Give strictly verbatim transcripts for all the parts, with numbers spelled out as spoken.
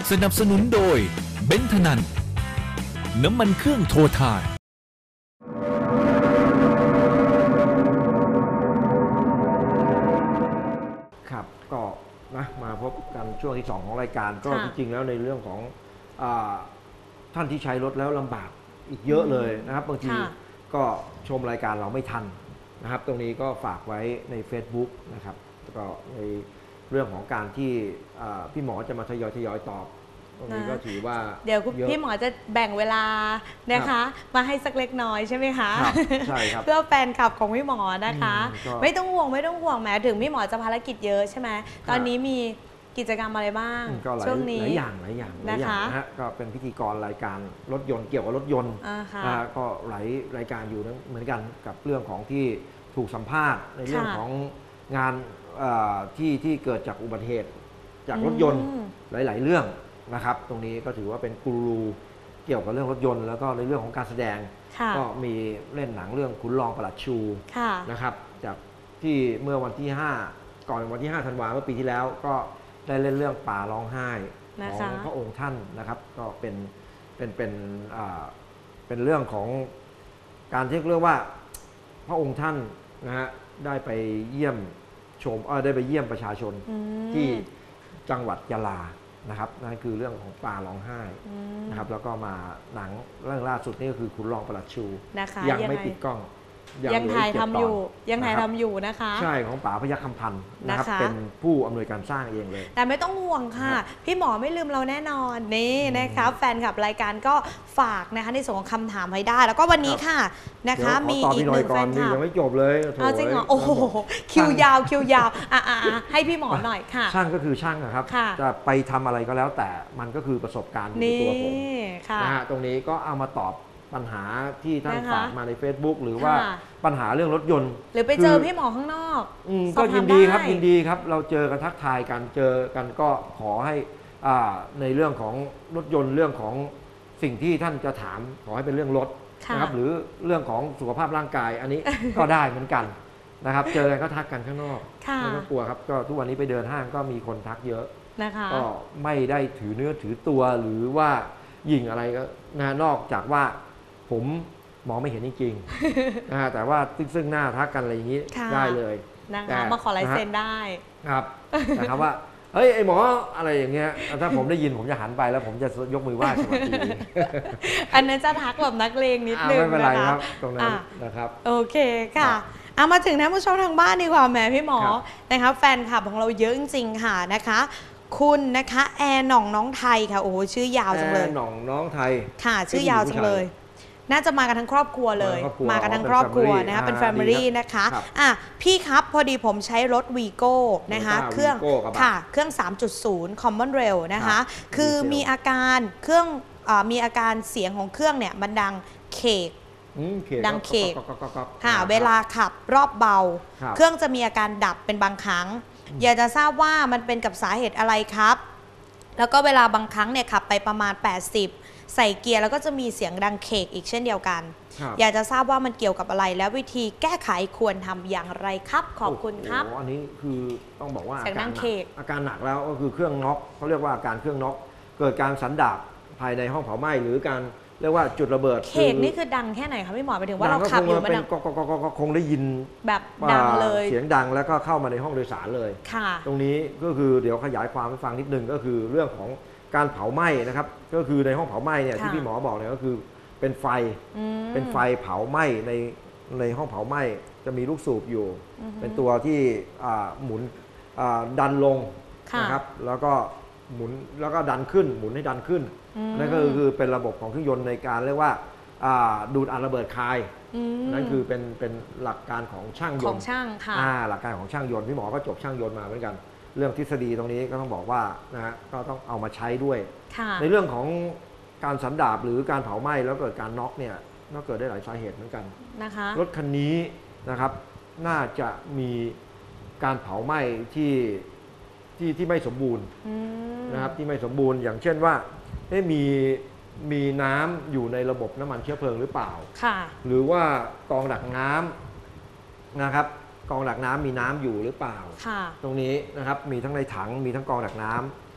สนับสนุนโดยเบนทนันน้ำมันเครื่องโททานครับก็นะมาพบกันช่วงที่สองของรายการก็จริงๆแล้วในเรื่องของท่านที่ใช้รถแล้วลำบากอีกเยอะเลยนะครับบางทีก็ชมรายการเราไม่ทันนะครับตรงนี้ก็ฝากไว้ใน Facebook นะครับแล้วก็ในเรื่องของการที่พี่หมอจะมาทยอยทยอยตอบตรงนี้ก็ถือว่าเดี๋ยวพี่หมอจะแบ่งเวลานะคะมาให้สักเล็กน้อยใช่ไหมคะใช่ครับเพื่อแฟนคลับของพี่หมอนะคะไม่ต้องห่วงไม่ต้องห่วงแม้ถึงพี่หมอจะภารกิจเยอะใช่ไหมตอนนี้มีกิจกรรมอะไรบ้างช่วงนี้หลายอย่างหลายอย่างหลายอย่างนะฮะก็เป็นพิธีกรรายการรถยนต์เกี่ยวกับรถยนต์ก็หลายรายการอยู่เหมือนกันกับเรื่องของที่ถูกสัมภาษณ์ในเรื่องของงานที่ที่เกิดจากอุบัติเหตุจากรถยนต์หลายๆเรื่องนะครับตรงนี้ก็ถือว่าเป็นกูรูเกี่ยวกับเรื่องรถยนต์แล้วก็ในเรื่องของการแสดงก็มีเล่นหนังเรื่องขุนรองประหลัดชูนะครับจากที่เมื่อวันที่ห้าก่อนวันที่ห้าธันวาเมื่อปีที่แล้วก็ได้เล่นเรื่องป่าร้องไห้ของพระองค์ท่านนะครับก็เป็นเป็นเป็นเป็นเรื่องของการที่เรียกว่าพระองค์ท่านนะฮะได้ไปเยี่ยมชมเออได้ไปเยี่ยมประชาชนที่จังหวัดยะลานะครับนั่นคือเรื่องของป่าร้องไห้นะครับแล้วก็มาหนังเรื่องล่าสุดนี่ก็คือขุนรองประหลัดชูยังไม่ปิดกล้องยังถ่ายทำอยู่ยังถ่ายทำอยู่นะคะใช่ของป๋าพยัคฆ์คำพันธ์นะครับเป็นผู้อำนวยการสร้างเองเลยแต่ไม่ต้องห่วงค่ะพี่หมอไม่ลืมเราแน่นอนนี่นะครับแฟนคลับรายการก็ฝากนะคะในส่วนของคำถามให้ได้แล้วก็วันนี้ค่ะนะคะมีอีกหนึ่งแฟนคลับยังไม่จบเลยจริงเหรอโอ้โหคิวยาวคิวยาวอ่ะให้พี่หมอหน่อยค่ะช่างก็คือช่างนะครับจะไปทำอะไรก็แล้วแต่มันก็คือประสบการณ์ในตัวผมนะฮะตรงนี้ก็เอามาตอบปัญหาที่ท่านฝากมาใน Facebook หรือว่าปัญหาเรื่องรถยนต์หรือไปเจอพี่หมอข้างนอกก็ยินดีครับยินดีครับเราเจอกันทักทายกันเจอกันก็ขอให้ในเรื่องของรถยนต์เรื่องของสิ่งที่ท่านจะถามขอให้เป็นเรื่องรถนะครับหรือเรื่องของสุขภาพร่างกายอันนี้ก็ได้เหมือนกันนะครับเจอกันก็ทักกันข้างนอกไม่ต้องกลัวครับก็ทุกวันนี้ไปเดินห้างก็มีคนทักเยอะก็ไม่ได้ถือเนื้อถือตัวหรือว่ายิงอะไรก็นอกจากว่าผมมองไม่เห็นจริงๆนะแต่ว่าซึ่งหน้าทักกันอะไรอย่างนี้ได้เลยนะคะมาขอลายเซ็นได้ครับนะครับว่าเฮ้ยไอหมออะไรอย่างเงี้ยถ้าผมได้ยินผมจะหันไปแล้วผมจะยกมือไหว้สวัสดีอันนั้นจะทักแบบนักเลงนิดนึงไม่เป็นไรครับตรงนั้นนะครับโอเคค่ะเอามาถึงท่านผู้ชมทางบ้านดีกว่าแม่พี่หมอนะคะแฟนคลับของเราเยอะจริงๆค่ะนะคะคุณนะคะแอร์หน่องน้องไทยค่ะโอ้โหชื่อยาวจังเลยแอร์หน่องน้องไทยค่ะชื่อยาวจังเลยน่าจะมากันทั้งครอบครัวเลยมากันทั้งครอบครัวนะคะเป็นแฟมิลี่นะคะอ่ะพี่ครับพอดีผมใช้รถวีโก้นะคะเครื่องค่ะเครื่อง สามจุดศูนย์ Common Rail นะคะคือมีอาการเครื่องมีอาการเสียงของเครื่องเนี่ยมันดังเคกดังเคกค่ะเวลาขับรอบเบาเครื่องจะมีอาการดับเป็นบางครั้งอยากจะทราบว่ามันเป็นกับสาเหตุอะไรครับแล้วก็เวลาบางครั้งเนี่ยขับไปประมาณแปดสิบใส่เกียร์แล้วก็จะมีเสียงดังเคกอีกเช่นเดียวกันอยากจะทราบว่ามันเกี่ยวกับอะไรแล้ววิธีแก้ไขควรทำอย่างไรครับขอบคุณครับอันนี้คือต้องบอกว่าเสียงดังเคกอาการหนักแล้วก็คือเครื่องน็อกเขาเรียกว่าอาการเครื่องน็อกเกิดการสันดาปภายในห้องเผาไหม้หรือการเรียกว่าจุดระเบิดเคกนี่คือดังแค่ไหนคะพี่หมอไปถึงว่าเราขับอยู่มันดังก็คงได้ยินแบบดังเลยเสียงดังแล้วก็เข้ามาในห้องโดยสารเลยตรงนี้ก็คือเดี๋ยวขยายความให้ฟังนิดนึงก็คือเรื่องของการเผาไหม้นะครับก็คือในห้องเผาไหม้เนี่ยที่พี่หมอบอกเนี่ยก็คือเป็นไฟเป็นไฟเผาไหม้ในในห้องเผาไหม้จะมีลูกสูบอยู่เป็นตัวที่หมุนดันลงนะครับแล้วก็หมุนแล้วก็ดันขึ้นหมุนให้ดันขึ้นนั่นก็คือเป็นระบบของเครื่องยนต์ในการเรียกว่าดูดอัดระเบิดคายนั่นคือเป็นเป็นหลักการของช่างยนต์ของช่างค่ะหลักการของช่างยนต์พี่หมอก็จบช่างยนต์มาเหมือนกันเรื่องทฤษฎีตรงนี้ก็ต้องบอกว่านะฮะก็ต้องเอามาใช้ด้วยในเรื่องของการสันดาปหรือการเผาไหม้แล้วเกิดการน็อกเนี่ยก็เกิดได้หลายสาเหตุเหมือนกันนะคะรถคันนี้นะครับน่าจะมีการเผาไหม้ที่ที่ที่ไม่สมบูรณ์นะครับที่ไม่สมบูรณ์อย่างเช่นว่ามีมีน้ำอยู่ในระบบน้ำมันเชื้อเพลิงหรือเปล่าหรือว่ากองดักน้ำนะครับกองดักน้ำมีน้ำอยู่หรือเปล่าตรงนี้นะครับมีทั้งในถังมีทั้งกองดักน้ำ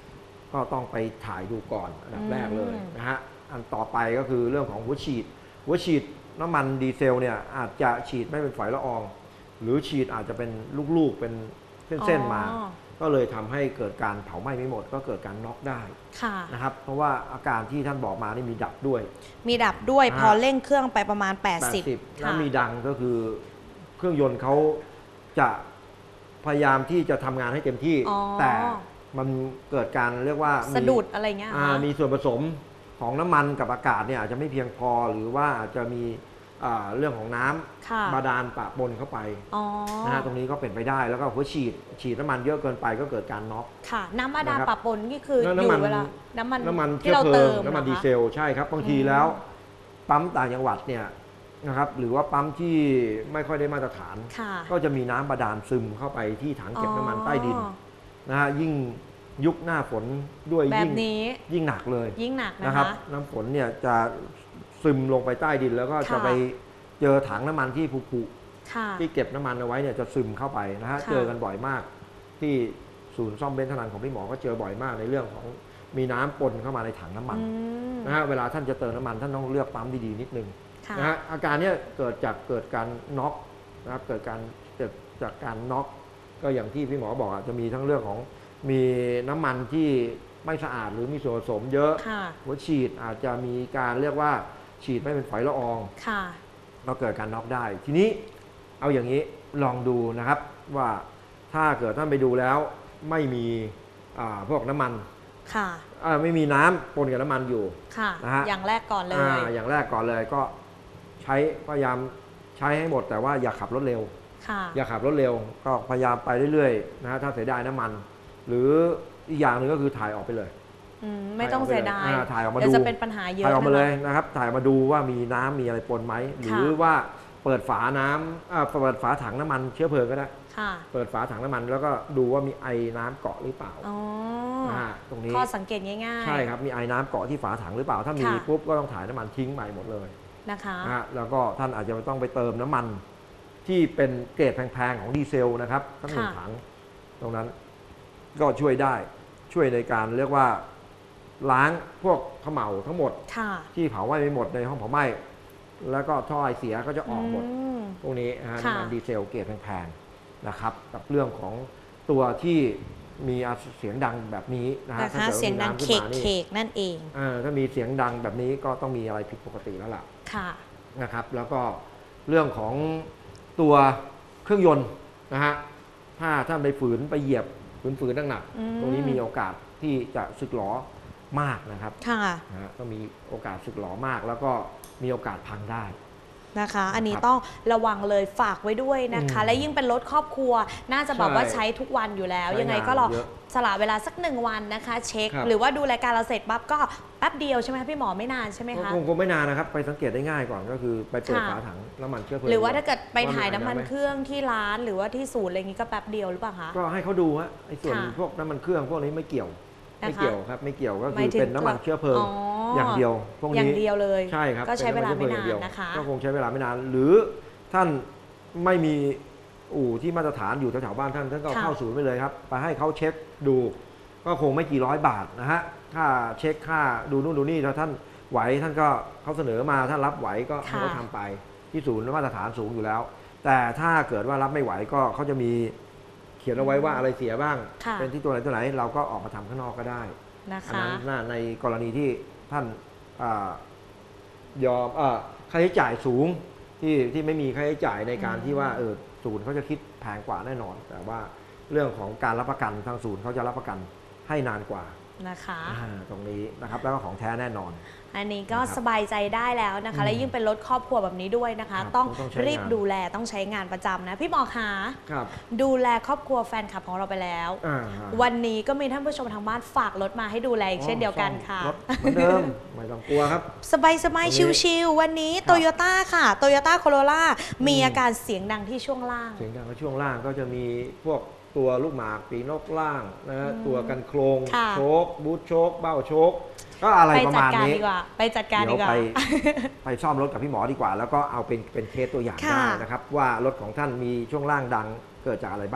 ก็ต้องไปถ่ายดูก่อนอันดับแรกเลยนะฮะอันต่อไปก็คือเรื่องของหัวฉีดหัวฉีดน้ำมันดีเซลเนี่ยอาจจะฉีดไม่เป็นฝอยละอองหรือฉีดอาจจะเป็นลูกๆเป็นเส้นๆมาก็เลยทำให้เกิดการเผาไหม้ไม่หมดก็เกิดการน็อกได้นะครับเพราะว่าอาการที่ท่านบอกมานี่มีดับด้วยมีดับด้วยพอเร่งเครื่องไปประมาณแปดสิบแล้วมีดังก็คือเครื่องยนต์เขาจะพยายามที่จะทำงานให้เต็มที่แต่มันเกิดการเรียกว่าสะดุดอะไรเงี้ยมีส่วนผสมของน้ำมันกับอากาศเนี่ยอาจจะไม่เพียงพอหรือว่าอาจจะมีเรื่องของน้ำบาดาลปะปนเข้าไปนะฮะตรงนี้ก็เป็นไปได้แล้วก็หัวฉีดฉีดน้ำมันเยอะเกินไปก็เกิดการน็อกค่ะน้ำบาดาลปะปนนี่คืออยู่เวลาน้ำมันน้ำมันที่เราเติมน้ำมันดีเซลใช่ครับบางทีแล้วปั๊มต่างจังหวัดเนี่ยนะครับหรือว่าปั๊มที่ไม่ค่อยได้มาตรฐานก็จะมีน้ำบาดาลซึมเข้าไปที่ถังเก็บน้ำมันใต้ดินนะฮะยิ่งยุคหน้าฝนด้วยยิ่งยิ่งหนักเลยยิ่งหนักนะครับน้ำฝนเนี่ยจะซึมลงไปใต้ดินแล้วก็จะไปเจอถังน้ำมันที่ผุๆที่เก็บน้ำมันเอาไว้เนี่ยจะซึมเข้าไปนะฮะเจอกันบ่อยมากที่ศูนย์ซ่อมเบนซ์ธนันของพี่หมอก็เจอบ่อยมากในเรื่องของมีน้ำปนเข้ามาในถังน้ำมันนะฮะเวลาท่านจะเติมน้ำมันท่านต้องเลือกปั๊มดีๆนิดนึงนะฮะอาการนี้เกิดจากเกิดการน็อกนะครับเกิดการเกิดจากการน็อกก็อย่างที่พี่หมอบอกจะมีทั้งเรื่องของมีน้ำมันที่ไม่สะอาดหรือมีส่วนผสมเยอะหัวฉีดอาจจะมีการเรียกว่าฉีดไม่เป็นฝอยละอองก็เกิดการน็อกได้ทีนี้เอาอย่างนี้ลองดูนะครับว่าถ้าเกิดท่านไปดูแล้วไม่มีพวกน้ำมันไม่มีน้ำปนกับน้ำมันอยู่นะฮะอย่างแรกก่อนเลยอย่างแรกก่อนเลยก็ใช้พยายามใช้ให้หมดแต่ว่าอย่าขับรถเร็วอย่าขับรถเร็วก็พยายามไปเรื่อยๆนะฮะถ้าเสียดายน้ำมันหรืออีกอย่างหนึ่งก็คือถ่ายออกไปเลยไม่ต้องเสียดายถ่ายออกมาดูจะเป็นปัญหาเยอะถ่ายออกมาเลยนะครับถ่ายมาดูว่ามีน้ำมีอะไรปนไหมหรือว่าเปิดฝาน้ำเปิดฝาถังน้ำมันเชื้อเพลิงก็ได้เปิดฝาถังน้ำมันแล้วก็ดูว่ามีไอ้น้ำเกาะหรือเปล่าตรงนี้ข้อสังเกตง่ายๆใช่ครับมีไอ้น้ำเกาะที่ฝาถังหรือเปล่าถ้ามีปุ๊บก็ต้องถ่ายน้ำมันทิ้งใหม่หมดเลยนะคะแล้วก็ท่านอาจจะต้องไปเติมน้ำมันที่เป็นเกรดแพงๆของดีเซลนะครับทั้งหนึ่งถังตรงนั้นก็ช่วยได้ช่วยในการเรียกว่าล้างพวกเขม่าทั้งหมดที่เผาไหม้ไม่หมดในห้องเผาไหม้แล้วก็ท่อไอเสียก็จะออกหมดพวกนี้นะฮะน้ำมันดีเซลเกรดแพงๆนะครับกับเรื่องของตัวที่มีเสียงดังแบบนี้นะฮะถ้าเสียงดังเคกเคกนั่นเองถ้ามีเสียงดังแบบนี้ก็ต้องมีอะไรผิดปกติแล้วล่ะนะครับแล้วก็เรื่องของตัวเครื่องยนต์นะฮะถ้าท่านไปฝืนไปเหยียบฝืนๆหนักๆตรงนี้มีโอกาสที่จะสึกหรอมากนะครับนะก็มีโอกาสสึกหรอมากแล้วก็มีโอกาสพังได้นะคะอันนี้ต้องระวังเลยฝากไว้ด้วยนะคะและยิ่งเป็นรถครอบครัวน่าจะบอกว่าใช้ทุกวันอยู่แล้วยังไงก็รอสละเวลาสักหนึ่งวันนะคะเช็คหรือว่าดูรายการเราเสร็จปั๊บก็แป๊บเดียวใช่ไหมพี่หมอไม่นานใช่ไหมคะคงคงไม่นานนะครับไปสังเกตได้ง่ายก่อนก็คือไปเปิดฝาถังน้ำมันเชื้อเพลิงหรือว่าถ้าเกิดไปถ่ายน้ำมันเครื่องที่ร้านหรือว่าที่ศูนย์อะไรอย่างนี้ก็แป๊บเดียวหรือเปล่าคะก็ให้เขาดูฮะไอ้ส่วนพวกน้ำมันเครื่องพวกนี้ไม่เกี่ยวไม่เกี่ยวครับไม่เกี่ยวก็คือเป็นน้ำมันเชื้อเพลิงอย่างเดียวพวกนี้อย่างเดียวเลยใช่ครับก็ใช้เวลาไม่นานนะคะก็คงใช้เวลาไม่นานหรือท่านไม่มีอู่ที่มาตรฐานอยู่แถวๆบ้านท่านท่านก็เข้าศูนย์ไปเลยครับไปให้เขาเช็คดูก็คงไม่กี่ร้อยบาทนะฮะค่าเช็คค่าดูนู่นดูนี่ถ้าท่านไหวท่านก็เขาเสนอมาท่านรับไหวก็ให้เขาทำไปที่ศูนย์มาตรฐานสูงอยู่แล้วแต่ถ้าเกิดว่ารับไม่ไหวก็เขาจะมีเขียนเอาไว้ว่าอะไรเสียบ้างเป็นที่ตัวไหนตัวไหนเราก็ออกมาทำข้างนอกก็ได้อันนั้นในกรณีที่ท่านยอมค่าใช้จ่ายสูงที่ที่ไม่มีค่าใช้จ่ายในการที่ว่าเออศูนย์เขาจะคิดแพงกว่าแน่นอนแต่ว่าเรื่องของการรับประกันทางศูนย์เขาจะรับประกันให้นานกว่านะคะตรงนี้นะครับแล้วก็ของแท้แน่นอนอันนี้ก็สบายใจได้แล้วนะคะและยิ่งเป็นรถครอบครัวแบบนี้ด้วยนะคะต้องรีบดูแลต้องใช้งานประจำนะพี่หมอคะดูแลครอบครัวแฟนคลับของเราไปแล้ววันนี้ก็มีท่านผู้ชมทางบ้านฝากรถมาให้ดูแลอีกเช่นเดียวกันค่ะเหมือนเดิมไม่ต้องกลัวครับสบายสบายชิวๆวันนี้โตโยต้าค่ะโตโยต้าโคโรล่ามีอาการเสียงดังที่ช่วงล่างเสียงดังที่ช่วงล่างก็จะมีพวกตัวลูกหมากปีนกล่างนะตัวกันโครงโชคบูทโชคเบ้าโชคก็อะไรประมาณนี้ไปจัดการดีกว่าไปไปซ่อมรถกับพี่หมอดีกว่าแล้วก็เอาเป็นเป็นเคสตัวอย่างได้นะครับว่ารถของท่านมีช่วงล่างดังเกิดจากอะไรบ้าง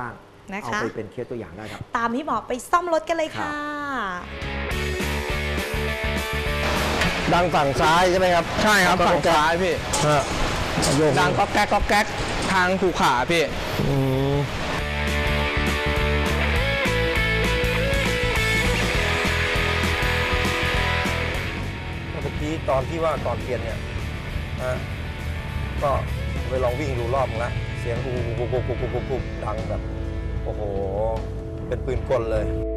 นะคะเอาไปเป็นเคสตัวอย่างได้ครับตามพี่หมอไปซ่อมรถกันเลยค่ะดังฝั่งซ้ายใช่ไหมครับใช่ครับฝั่งซ้ายพี่ดังก็แก๊กก็แก๊กทางผูกขาพี่เมื่อกี้ตอนที่ว่าก่อนเปลี่ยนเนี่ยนะก็ไปลองวิ่งดูรอบนึงละเสียงปุ๊บปุ๊บปุ๊บปุ๊บปุ๊บดังแบบโอ้โหเป็นปืนกลเลย